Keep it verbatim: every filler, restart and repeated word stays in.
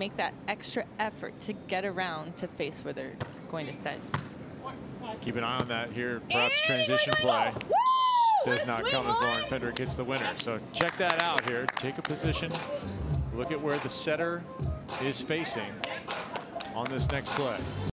make that extra effort to get around to face where they're going to set. Keep an eye on that here. Perhaps transition play does not come as Lauren Fendrick hits the winner. So check that out here. Take a position. Look at where the setter is facing on this next play.